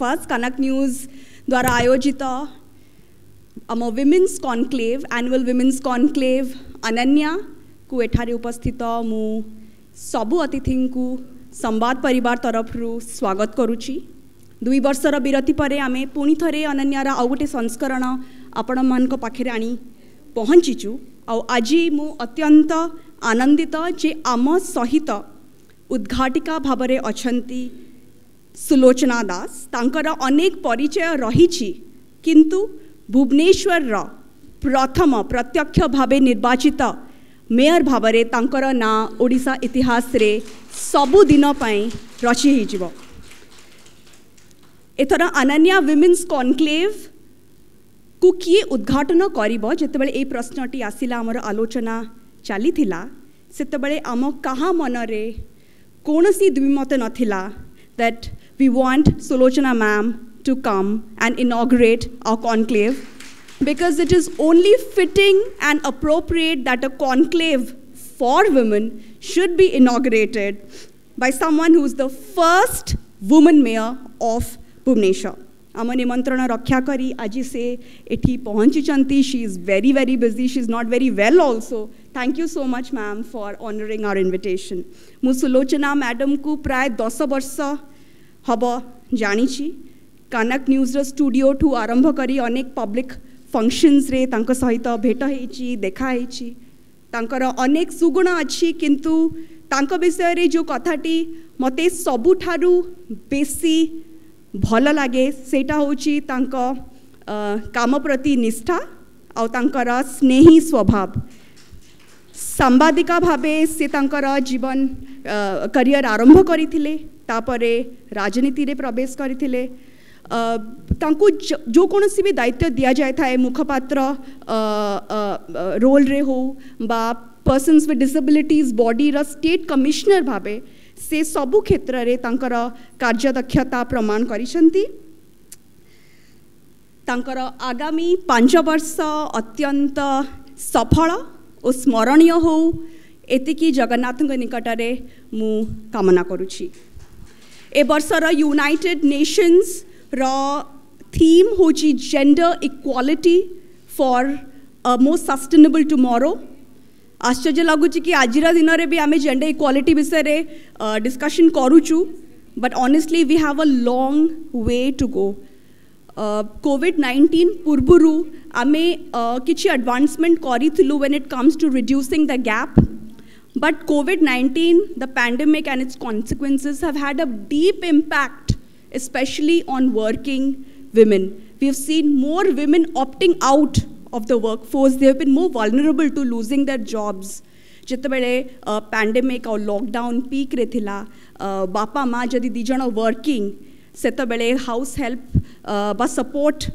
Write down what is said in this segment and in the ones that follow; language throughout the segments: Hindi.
ब्रेकफास्ट कनक न्यूज द्वारा आयोजित आम women's conclave annual women's conclave Ananya को एठारे उपस्थित मु सबु अतिथि को संवाद परिवार तरफ स्वागत करुची। 2 वर्षर विरति परे आमे पुणी थरे अनन्यार आउ गोटे संस्करण आपण मान पाखे आनी पहुँचीचु। आज मु अत्यंत आनंदित जे आम सहित उद्घाटिका भावरे अछंती सुलोचना दास। तांकर अनेक परिचय रही किंतु भुवनेश्वर प्रथम प्रत्यक्ष भावे निर्वाचित मेयर भावरे तांकर ना ओडिशा इतिहास रे सबुदिन पई रची हिजिवो। एथर अनन्या विमेन्स कॉन्क्लेव को किए उद्घाटन करिवो जेतेबेले ए प्रश्नटी आसिला हमर आलोचना चली थिला सेतेबेले आम कहा मनरे कोनसी द्विमत नथिला that we want Sulochana ma'am to come and inaugurate our conclave, because it is only fitting and appropriate that a conclave for women should be inaugurated by someone who is the first woman mayor of Bhubaneswar. आम निमंत्रण रक्षा करी आज से एठी पहुँची चंती। She is very very busy, she is not very well also. Thank you so much ma'am for honouring our invitation. मु सुलोचना मैडम को प्राय 10 वर्ष हम जानी कनक न्यूज स्टूडियो ठू आरंभ करी अनेक पब्लिक फंक्शंस रे तांक सहित भेट होइची देखा होइची। तांकर अनेक सुगुण अच्छी किंतु तांक विषय रे जो कथाटी मते सबुठारु बेसी भल लगे सेटा होची तांक काम प्रति निष्ठा और तांकर स्नेही स्वभाव। सांबादिका भावे से तांकर जीवन करियर आरंभ करथिले, तापरे राजनीति रे प्रवेश करथिले। तांको जो कोनोसी भी दायित्व दिया जाय थाए मुखपात्र रोल रे हो बा पर्सन्स विथ डिसेबिलिटीज बॉडी रा स्टेट कमिश्नर भावे से सबु क्षेत्र रे तांकर कार्यदक्षता प्रमाण करिसंती। तांकर आगामी 5 वर्ष अत्यंत सफल और स्मरणीय हो एतिकी जगन्नाथ निकट रे मु कामना करुछि। ए वर्षर यूनाइटेड नेशंस रा थीम होची gender equality for a more sustainable tomorrow. आश्चर्य लगुच कि आज दिन में भी आम जेंडर इक्वालिटी विषय रे डिस्कशन करूचु, but honestly we have a long way to go. कोविड-19 पूर्वरु आमे किछि एडवांसमेंट करिथिलु when it comes to reducing the gap, but COVID-19, the pandemic and its consequences have had a deep impact, especially on working women. We have seen more women opting out of the workforce. They have been more vulnerable to losing their jobs. जितेबेले पैंडेमिक और लॉकडाउन पीक रे थिला, बापा माँ जदि दी जण वर्किंग सेतेबेले हाउस हेल्प बा सपोर्ट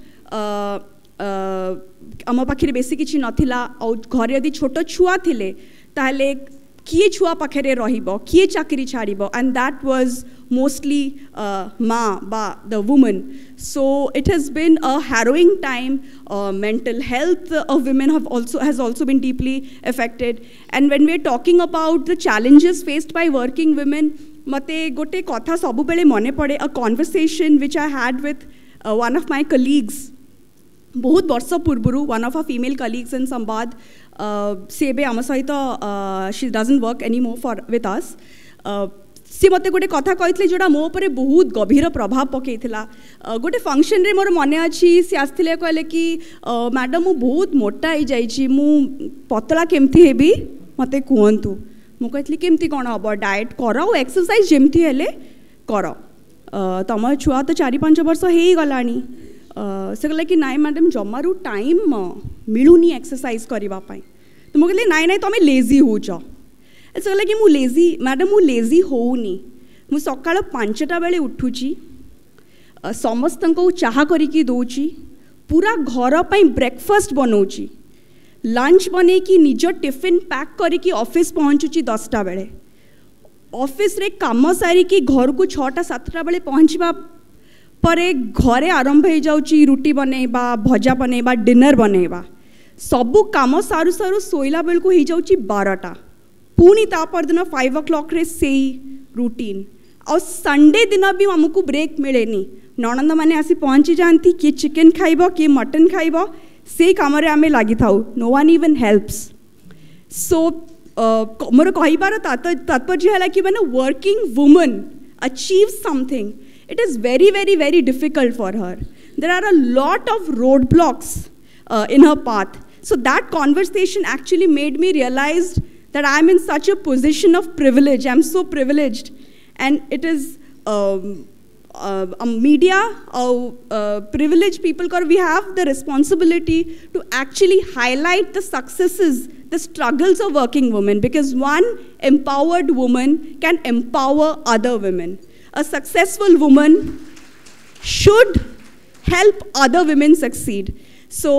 आम पाखे बेसी किछि नथिला। और घरे यदि छोट छुआ थिले ताहले किए छुआ पाखे रहिबो, किए चाकरी छाड़िबो, and that was mostly माँ बा the woman. So it has been a harrowing time. Mental health of women has also been deeply affected. And when we are talking about the challenges faced by working women, मते गोटे कथा सबु बेले मने पड़े, a conversation which I had with one of my colleagues बहुत वर्ष पूर्व। One of a female colleagues in Sambad से बे आम सहित she doesn't work any more for with us. सी मते गोटे कथा कही जोड़ा मो पर बहुत गभीर प्रभाव पकईला। गोटे फंक्शन रे मोर मन अच्छी सी आसते कहले कि मैडम मु बहुत मोटा हो जाइए, मु पतला केमती हेबी मते कहतु। मु कहली केमती कौन हम, डाएट कर और एक्सरसाइज जमती हेले कर, तुम छुआ तो 4-5 वर्ष हो गलानी। से कहला कि नाई मैडम जमारू टाइम मिलूनी एक्सरसाइज करने। तो मुझे नाई नाई तुम लेजी होच। से कहला कि मु लेजी मैडम मु लेजी होनी, मु सकाळ 5टा बेले उठुची, समस्त को चाहा करिकी दौची, पूरा घर पर ब्रेकफास्ट बनाऊँगी, लंच बने कि निज टिफिन पैक करिकी ऑफिस पहुँचुची 10टा बेले, ऑफिस रे काम सारिकी घर को 6टा-7टा बेले पहुँचवा परे घरे आरंभ हो जाउची रुटी बनैबा, भजा बनैबा, डिनर बनैबा, सबू काम सारू सारू सोइला बेल को हो जाउची 12टा। पुणी तापर दिन 5 o'clock रे सेई रूटीन। और संडे दिन भी आमको ब्रेक मिलेनी, नणंद मैंने आसी पहुँची जाती किए चिकेन खाइब किए मटन खाइब से कम आम लगी था no one even helps so मोर कहबार तात्पर्य है कि मैंने working woman achieve something it is very very very difficult for her. There are a lot of roadblocks in her path. So that conversation actually made me realize that I am in such a position of privilege. I am so privileged, and it is media privileged people because we have the responsibility to actually highlight the successes, the struggles of working women, because one empowered woman can empower other women. A successful woman should help other women succeed. So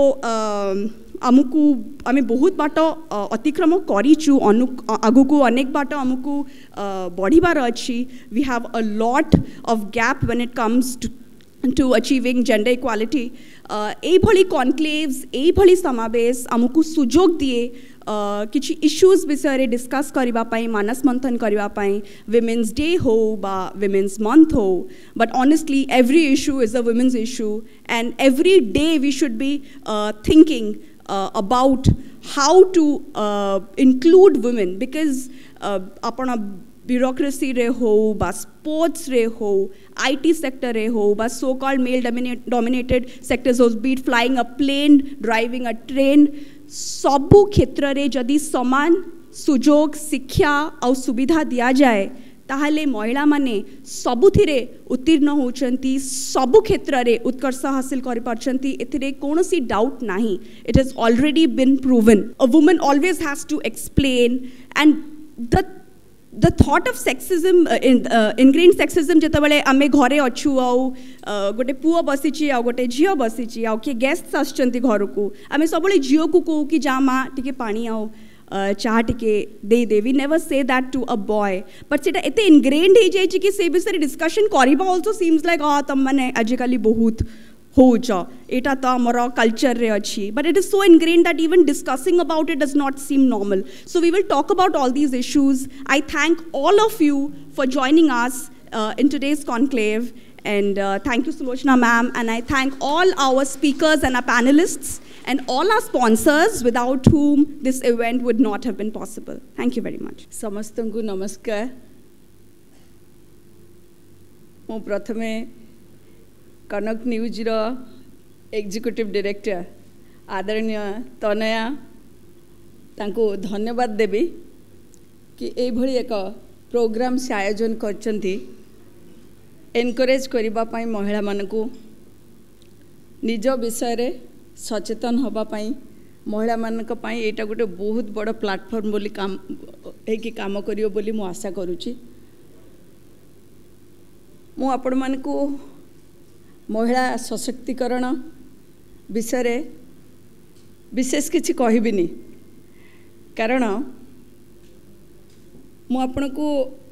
आमको आमे बहुत बाट अतिक्रम करिचु आगु को अनेक बाट आमको बढ़िबार अच्छी. We have a lot of gap when it comes to achieving gender equality. एई भली कॉन्क्लेव्स एई भली समावेश आमको सुजोग दिए किछि इश्यूज विषय डिस्कस करबा पई मानस मंथन करबा पई विमेन्स डे हो बा विमेन्स मंथ हो. But honestly every issue is a women's issue and every day we should be thinking about how to include women, because अपना bureaucracy रे हो बा sports रे हो IT sector रे हो बा so called male dominated sectors हो, be it flying a plane, driving a train, सबु क्षेत्र रे जदि समान सुजोग शिक्षा और सुविधा दिया जाए ताहले महिला माने सबुथिरे उत्तीर्ण होचंती, सबु क्षेत्र रे उत्कर्ष हासिल करि परचंती. एथिरे कोनोसी डाउट नाही. It has already been proven. A woman always has to explain and the thought of sexism ingrained sexism जेतबले आमे घरे अछु आउ गोटे पुओ बसिची आ गोटे झियो बसिची आ के गेस्ट आछंती घर को आमे सबले झियो को को कि जा मा टिके पानी आउ चाह टिके दे दे. We never say that to a boy, but सेटा एते इनग्रेन्ड हो जाय कि से विषय डिस्कशन करबा आल्सो सीम्स लाइक तम माने आजिकली बहुत होच एटा तो आमर कल्चर रे अच्छी. But it is so ingrained that even discussing about it does not seem normal. So we will talk about all these issues. I thank all of you for joining us in today's conclave, and thank you Sulochana ma'am, and I thank all our speakers and our panelists and all our sponsors without whom this event would not have been possible. Thank you very much. समस्तंकु नमस्कार. मो प्रथमे कनक न्यूज रो एग्जीक्यूटिव डायरेक्टर आदरणीय तनया तांको धन्यवाद देबी कि एई भली एक प्रोग्राम से आयोजन करचंती एनकरेज करिबा पई महिला मानकू निज विषय रे सचेतन होबा पई महिला मानक पई एटा गोटे बहुत बड़ प्लेटफॉर्म बोली काम एकी काम करियो बोली मु आशा करूची. मु आपण मानकू महिला सशक्तिकरण विषय रे विशेष किछि कहिबिनी, कारण मु आपण को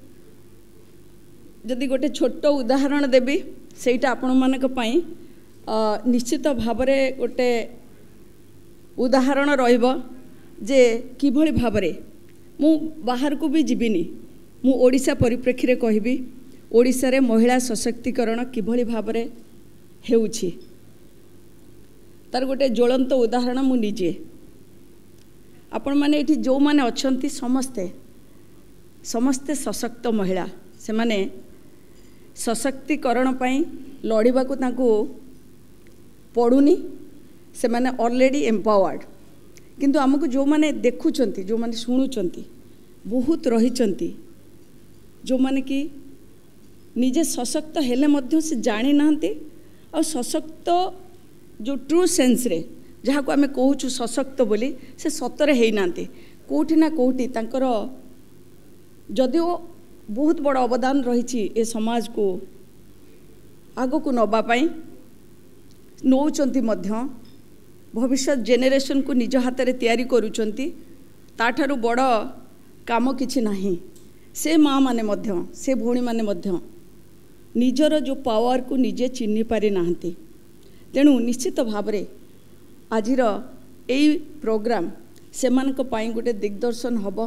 जदि गोटे छोट उदाहरण देबी सेटा आपण मानक पई निश्चित भावरे गोटे उदाहरण रहिबो जे किभली भावरे मु बाहर को भी जीविनी. मु ओडिशा परिप्रेक्षी रे कहिबी ओडिशा रे महिला सशक्तिकरण किभली भावरे हेउछि तार गोटे ज्वलंत उदाहरण मु निजे. आपण माने एठी जो माने अछंती समस्ते सशक्त महिला से माने सशक्तिकरण पाई लड़िबा को तांको पड़ुनी, से माने ऑलरेडी एम्पावर्ड. किंतु हमको जो माने देखुचंती जो माने सुनुचंती बहुत रहिचंती जो माने कि निजे सशक्त हेले मध्य से जानी नांती और सशक्त जो ट्रू सेंस रे जहाँ को आमे कहूचु सशक्त बोली से सतरे हेई नांती. कोठी ना कोठी तांकर जदिओ बहुत बड़ अवदान रही ए समाज को आगो को नबा पाई नौचंती मध्य भविष्य जेनेरेशन को निज हाथ रे तैयारी करूचंती. ताठारु बड़ काम किछि नाही. से माँ माने मध्य से भौणी माने मध्य निजर जो पावर को निजे चिन्हि पारि नाहंती. तेणु निश्चित भावरे आजिर एई प्रोग्राम से मानक पाई गोटे दिग्दर्शन हब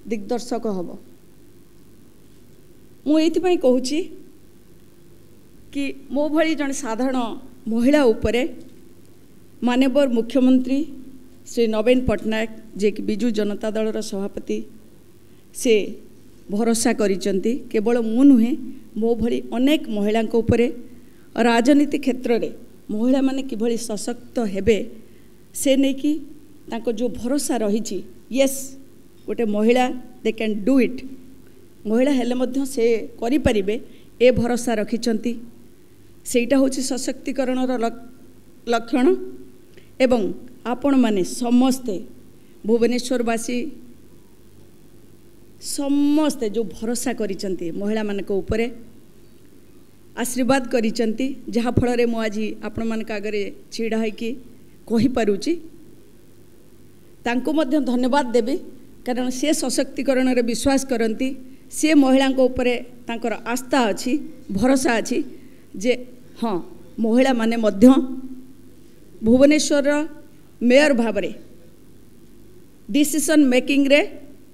दिग्दर्शक हब. मु एथि कहूची कि मो भली जन साधारण महिला उपरे माननीय मुख्यमंत्री श्री नवीन पट्टनायक जे कि बिजु जनता दल सभापति से भरोसा करिसेंती। केवल मु नुहे मो भली अनेक महिला उपरे राजनीति क्षेत्र में महिला माने किभली सशक्त हेबे से नहीं कि तांको जो भरोसा रही यस गोटे महिला दे कैन डू इट महिला हेले मध्य से करि परिबे ए भरोसा रखिछंती। सेटा होछि सशक्तिकरणर लक्षण। एवं आपण माने समस्ते भुवनेश्वरवासी समस्ते जो भरोसा करिछंती महिला मानक उपरे आशीर्वाद करिछंती जहा फल रे मु आज आपण मानक आगरे छिड़ा है कि कहि पारुची तांको मध्य धन्यवाद देबे कारण से सशक्तिकरण रे विश्वास करती से महिला उपरे तांकर आस्था अच्छी भरोसा अच्छी जे हाँ महिला माने मध्य भुवनेश्वर मेयर भावरे डिसीजन मेकिंग रे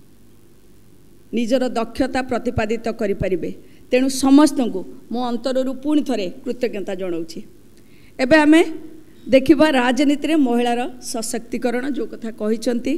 निजर दक्षता प्रतिपादित करि परिबे। तेणु समस्त को मो अंतररू पुणी थरे कृतज्ञता जनाऊँगी। एबे आमे देखिबा राजनीति रे महिलार सशक्तिकरण जो कथा कहिसंती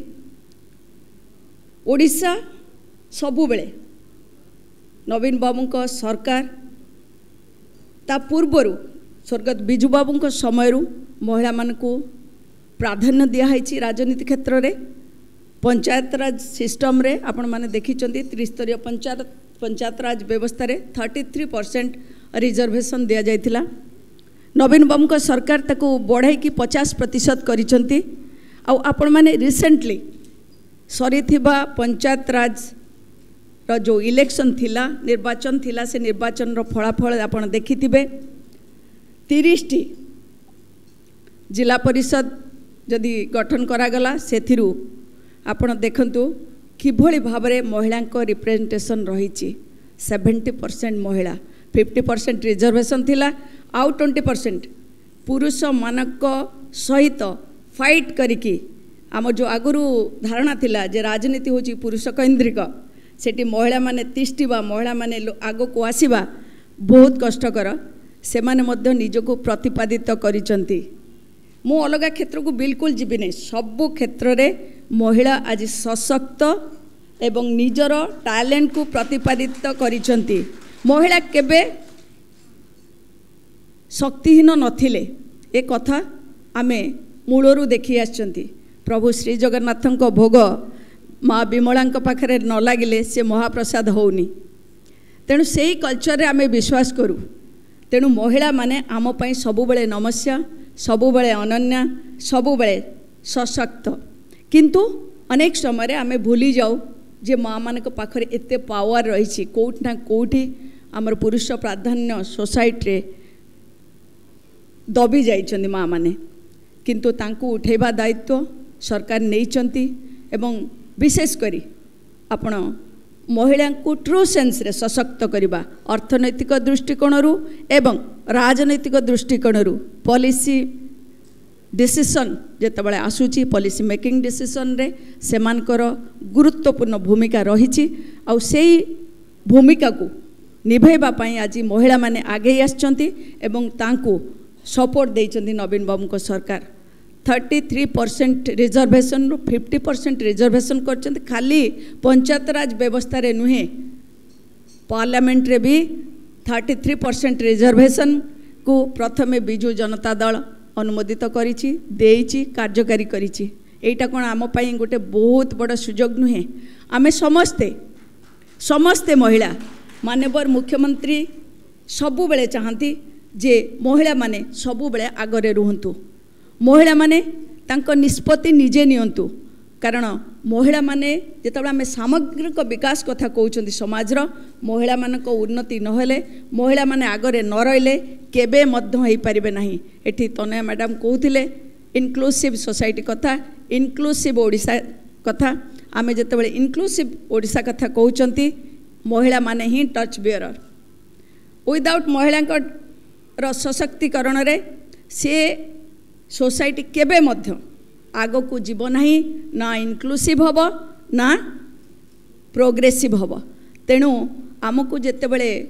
ओडिशा सबु बेले नवीन बाबू सरकार ता पूर्वरु स्वर्गत बिजु बाबू समय महिला मानकु प्राधान्य दिखाई राजनीति क्षेत्र में पंचायत राज सिस्टम रे आपण माने देखिचंती त्रिस्तरीय पंचायत राज व्यवस्था रे 33% रिजर्वेशन दिया जाइथिला। नवीन बाबू सरकार ताको बढ़ाई की 50% करिसंती। आ आपण माने रिसेंटली सरीथिबा पंचायत राज रो जो इलेक्शन थिला निर्वाचन थिला से निर्वाचन रो फलाफल आपण देखिथिबे 30टी जिला परिषद जदि गठन करागला सेथिरु आपण देखंतु किभली भाबरे महिला को रिप्रेजेंटेशन रही 70% महिला 50% रिजर्वेशन थिला आउ 20% पुरुष मानक सहित फाइट करिकी आम जो आगुरु धारणा थिला जे राजनीति होची पुरुष केंद्रिक सेठी महिला माने तिष्टिबा महिला माने आगो को आसीबा बहुत कष्टकर से माने मध्य निजको प्रतिपादित करिसंती। मु अलग क्षेत्र को बिल्कुल जीवी नहीं सबु क्षेत्र रे महिला आज सशक्त एवं निजर टैलेंट को प्रतिपादित करिसंती। महिला केबे शक्तिहीन नथिले ए कथा आमे मूलरू देखि आछंती। प्रभु श्री जगन्नाथन को भोग माँ विमला पाखरे न लगिले से महाप्रसाद होनी। तेणु से ही कल्चर रे आमे विश्वास करूँ। तेणु महिला माने आम पई सबुबेले नमस्या सबुबेले अनन्या सबुबेले सशक्त किंतु अनेक समय आमे भूली जाऊ जे माँ मान पाखरे एते पावर रही कोठी ना कोठी आमर पुरुष प्राधान्य सोसाइटी रे दबी जाइछन्ती माँ माने किंतु तांको उठेबा दायित्व सरकार नैचंती एवं विशेष करी आपण महिला को ट्रू सेंस रे सशक्त करवा अर्थनैतिक दृष्टिकोणरू एवं राजनैतिक दृष्टिकोणरू पॉलिसी डिसीजन जेतबेले आसुची पॉलिसी मेकिंग डिसीजन रे सेमानकर गुरुत्वपूर्ण भूमिका रही आ सेही भूमिका को निभैबा पई आज महिला माने आगे आछंती एवं तांको सपोर्ट देइछंती नवीन बाबू सरकार 33% रिजर्वेशन 50% रिजर्वेशन करछंती। खाली पंचायत राज व्यवस्था रे नुहे पार्लियामेंट रे भी 33% रिजर्वेशन को प्रथमे बिजु जनता दल अनुमोदित करिछि देइछि कार्यकारी करिछि। एटा कोन आम पई गोटे बहुत बड़ सुजोग नुहे। आमे समस्ते महिला माननीय मुख्यमंत्री सबु बेले चाहती जे महिला माने सबु बेले आगरे रुहंतु महिला माने तांको निष्पत्ति निजे नियंतु कारण महिला माने जेतबेले आमे सामग्रिक विकास कथा कहउछंती समाजर महिला मानक उन्नति नहेले महिला माने आगरे न रहिले केबे मध्य होई परिबे नाही। एठी तनया मैडम कहउथिले इनक्लूसिव सोसाइटी कथा इनक्लूसिव ओडिसा कथा आमे जेतबेले इनक्लूसिव ओडिसा कथा कहउछंती महिला माने ही टच बेयरर विदाउट महिला सशक्तिकरण रे से सोसाइटी केबे मध्य आग को जीव नहीं ना इनक्लूसिव हम ना प्रोग्रेसिव हम। तेणु आमको जितेबले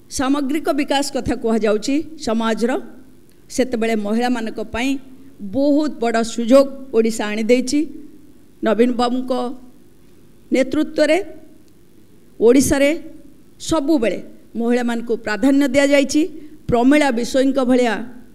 सामग्रिक विकास कथा कहुच्छी समाजर सेतबेले महिला मानक पई बहुत बड़ा सुजोग ओडिशा आनी देछि। नवीन बाबू को नेतृत्व रे ओडिशा रे सबु बेले महिला मान को प्राधान्य दिया जाइछि। प्रमिला विषयी भलिया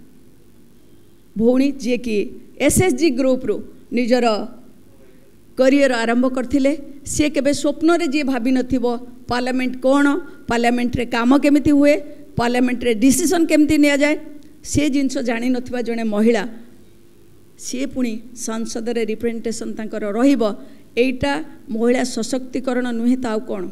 भौणी जी कि एसएसजी ग्रुप रु निजर करियर आरंभ करथिले से केबे स्वप्न रे जी भाबी नथिबो पार्लियामेंट कोन पार्लियामेंट रे काम केमिति हुए पार्लियामेंट रे डिसीजन केमिति निया जाए से जिनस जानि नथिबा जने महिला सी पुणी संसद रे रिप्रेजेंटेशन तांकर रहिबो। एटा महिला सशक्तिकरण नुहे ताउ कोन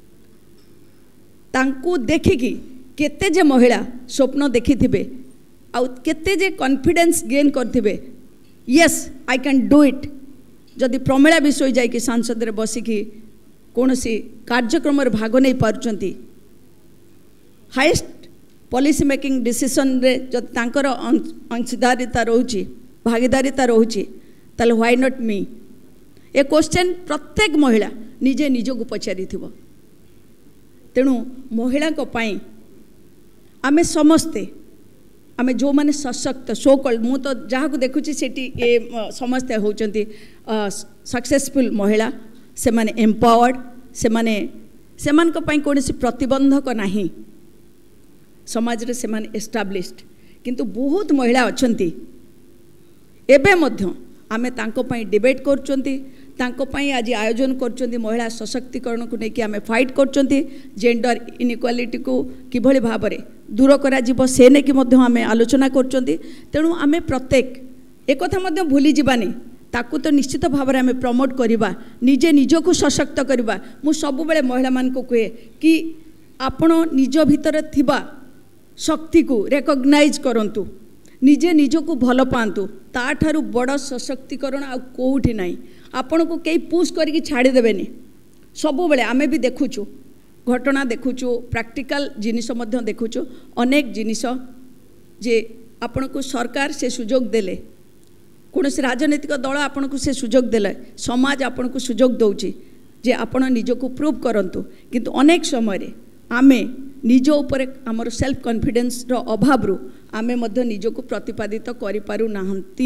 तांकू देखिकी केते जे महिला स्वप्न देखिथिबे आउ केते जे कॉन्फिडेंस गेन करथिबे yes I can do it. जदि प्रमिला विषय जाइए सांसद रे बसिकी कौन सी कार्यक्रम रे भाग नहीं पारुचंती हाईएस्ट पॉलिसी मेकिंग डिसीजन रे जब तांकर अंशधारिता रोची भागीदारिता रोची ताले why not me a question प्रत्येक महिला निजे निजको पचारि थिबो। तेणु महिला को पाई आमे समस्ते आमे जो माने सशक्त सो कॉल्ड मु तो जहाँ को देखुची सेठी ए समस्ते होचंती सक्सेसफुल महिला से माने एम्पावर्ड से माने सेमान को पाई कोनसी प्रतिबंधक नाही समाज रे से माने एस्टाब्लिश्ड किंतु बहुत महिला अछंती एबे मध्य आमे तांको पाई डिबेट करचंती तांको पाई आज आयोजन करचंती महिला सशक्तिकरण को लेकिन आमे फाइट करचंती जेंडर इनइक्वालिटी को किभଳି भाबरे दूर करा जीव से ने कि मध्य आमे आलोचना करचंती। तेणु आमे प्रत्येक एक कथा मध्य भूली जीवानी ताकू तो निश्चित भाव में आमे प्रमोट करिबा निजे निजको सशक्त करिबा। मु सब बेले महिला मान को कहे कि आपण निज भितर थिबा शक्ति को रिकॉग्नाइज करंतु निजे निजको भल पांतु ताठारु बड़ सशक्तिकरण आ कोउठी नाही। आपण को कई पुश करके छाड़ी देबेनी सबु बेले आमे भी देखुचु घटना देखुचु प्रैक्टिकल जिनिस मध्य देखुचु अनेक जिनिस जे आपण को सरकार से सुजोग देले कौन से राजनीतिक दल आपण को से सुजोग देले समाज आपण को सुजोग दउची जे आपण निजको प्रूव करंतु किंतु अनेक समय आमे निज उपरे हमर सेल्फ कॉन्फिडेंस रो अभाव रु आमे मध्य निजको प्रतिपादित करि पारु नाहंती।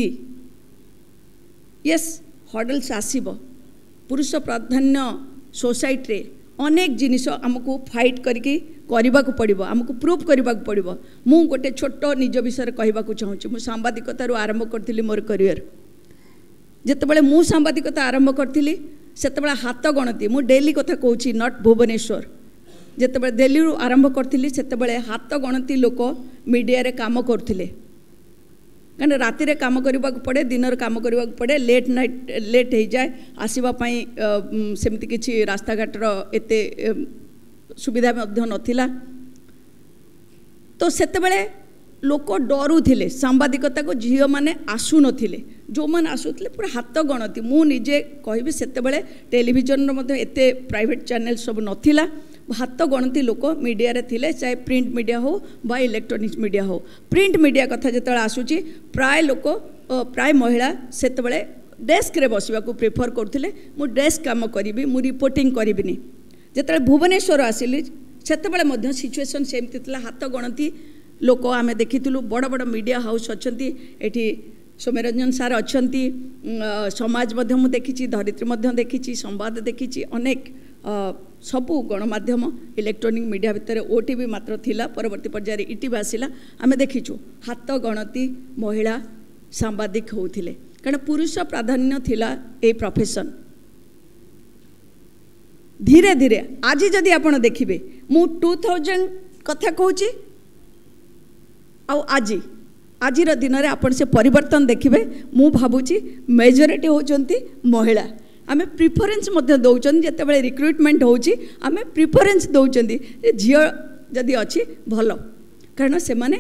यस हडल्स आसीबो पुरुष प्राधान्य सोसाइटी रे अनेक जिनिस आमको फाइट करके करने को पड़ो आमको प्रूव करने को पड़ो। मु गोटे छोट निज विषय कहवाक चाहूँगी मु सांबादिकतार आरंभ करी मोर करियर जितेबाला मु सांबादिकता आरंभ करी से हाथ गणती मु डेली कथा कहूँ नॉट भुवनेश्वर जिते दिल्ली आरंभ करी से हाथ गणती लोक मीडिया रे काम करते कहीं राति रे काम करने को पड़े दिन काम करने को पड़े लेट नाइट लेट हो जाए आसवाई सेमती किसी रास्ता घाटर एते सुविधा नथिला तो सेतेबेले लोक डरुथिले सांबादिकता को झील मैंने आसु नथिले जो मैंने आसुले पूरा हाथ गणती मु निजे कहबी सेतेबेले टेलीविजन मध्ये एते प्राइवेट चैनल सब नथिला हाथ गणती लोक मीडिया रे थिले चाहे प्रिंट मीडिया हो बा इलेक्ट्रोनिक्स मीडिया हो। प्रिंट मीडिया कथा जेतेबेले आसुची प्राय लोक प्राय महिला सेतेबेले डेस्क रे बसिबा को प्रिफर करथिले मु डेस्क काम करिवि मु रिपोर्टिंग करिविनी। जेतेबेले भुवनेश्वर आसिली सेतेबेले मध्य सिचुएशन सेमती थिला हाथ गणती लोक आमे देखिथिलु बड़ बड़ मीडिया हाउस अछंती एठी सौम्यरंजन सार अछंती समाज मध्य मु देखिछि धरित्री मध्य देखिछि संवाद देखिछि अनेक सबू गणमाध्यम इलेक्ट्रोनिक मीडिया भितर ओटीवी मात्र थिला परवर्ती पर्याय इटीवी आसिला आमे देखिछु हाथ गणती महिला सांबादिक होउथिले कारण पुरुष प्राधान्य थिला ए प्रोफेशन। धीरे धीरे आज जदि आपण देखिबे मु 2000 कथा कहूची आज आजिर दिन में आपण से परिवर्तन देखिबे मु भाबुची मेजॉरिटी होचंती महिला आमे प्रिफरेंस मध्य दौचन जेतेबेले रिक्रुटमेंट होची आमे प्रिफरेंस दौचंती झियो जदि अछि भल कारण से माने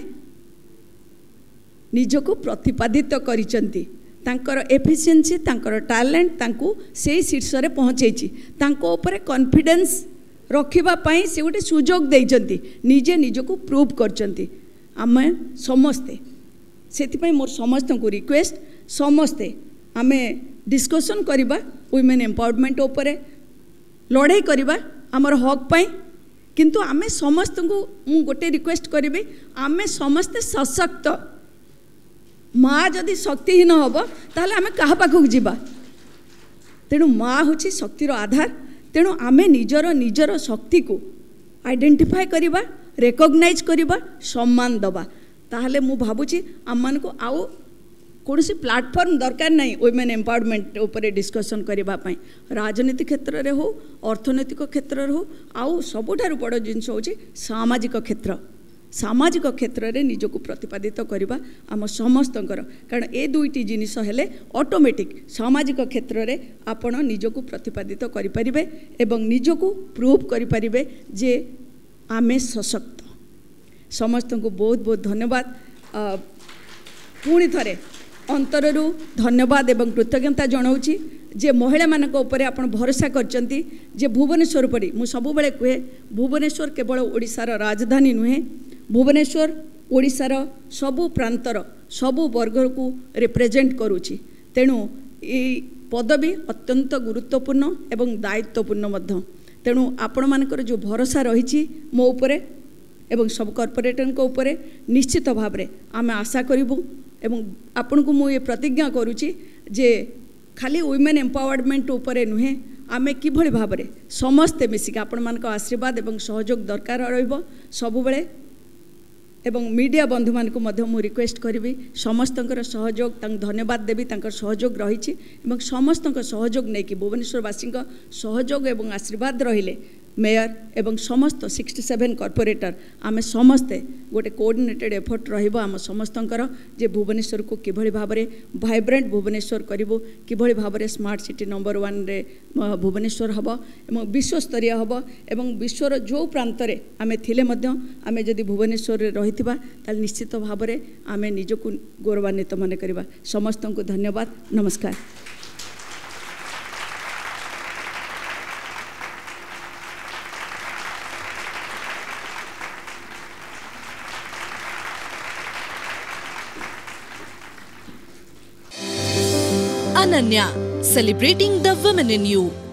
निजको प्रतिपादित करिसंती तांकर एफिशिएंसी तांकर टैलेंट तांको से शीर्ष रे पहुंचेची तांको ऊपर कॉन्फिडेंस रखिबा पई से गोटे सुजोग देइचंती निजे निजको प्रूव करचंती। आमे समस्ते सेति मोर समस्त को रिक्वेस्ट समस्ते आमे डिस्कशन करिबा वुमेन एम्पावरमेंट उपरे लड़ाई करिबा हमर हक पाई किंतु आमे समस्त को मु गोटे रिक्वेस्ट करी आमे समस्ते सशक्त माँ जदि शक्तिहीन हम ताहले आमे कहा पाखक जीवा तेणु माँ हूँ शक्तिर आधार तेणु आमे निजर शक्ति को आइडेंटिफाई करिबा रेकग्नाइज करिबा सम्मान दबा ताहले मु भाबुची आम मान को आउ कौन प्लाटफर्म दरकार नहीं वुमेन एम्पावरमेंट उपरे डिस्कसन करने राजनीति क्षेत्र में हो अर्थनैतिक क्षेत्र में हो आउ सबुठार बड़ जिनस हूँ सामाजिक क्षेत्र में निजक प्रतिपादित करवा आम समस्त कारण ए दुईटी जिनिस हेले ऑटोमेटिक सामाजिक क्षेत्र में आपण निजक प्रतिपादित करें एवं निजक प्रूव करें जे आमे सशक्त समस्त को बहुत बहुत धन्यवाद पुणी थरे अंतरु धन्यवाद एवं कृतज्ञता जनाऊँगी जे महिला मानक उपरे आपण भरोसा करचंती जे भुवनेश्वर पड़ी मु सब बेले कहे भुवनेश्वर केवल ओडिशार राजधानी नुहे भुवनेश्वर ओडिशार सबु प्रांतर सबु वर्ग को रिप्रेजेंट करुची तेणु ये पदवी अत्यंत गुरुत्वपूर्ण एवं दायित्वपूर्ण मध्य तेणु आपण मानकर जो भरोसा रही मो उपरे एवं सब कॉर्पोरेटर को उपरे निश्चित भाव में आम आशा करूँ एवं आपण को मुझे प्रतिज्ञा करुच्ची जे खाली वुमेन एम्पावरमेंट उपरे नुहे आमे किभଳି भाव में समस्ते मिसिक आपण मान आशीर्वाद एवं सहयोग दरकार रहिबो सबु बेले एवं मीडिया बंधु मान को मध्य मु रिक्वेस्ट करी समस्तंकर सहयोग धन्यवाद देवी तांकर सहयोग रही एवं समस्तंकर सहयोग नहीं कि भुवनेश्वरवासी सहयोग एवं आशीर्वाद रहिले मेयर एवं समस्त 67 कॉर्पोरेटर आमे समस्ते गोटे कोऑर्डिनेटेड एफर्ट रहिबो आम समस्तंकर जे भुवनेश्वर को किभଳି भाव में वाइब्रेंट भुवनेश्वर करिबो किभଳି भाव में स्मार्ट सिटी नंबर 1 रे भुवनेश्वर हबो एवं विश्वस्तरीय हबो एवं विश्वर जो प्रांतरे आमे थिले मध्य आमे जदि भुवनेश्वर रे रहिथिबा ताल निश्चित भाव में आमे निजको गौरवान्वित मन करबा समस्त को धन्यवाद नमस्कार। Ananya, celebrating the women in you.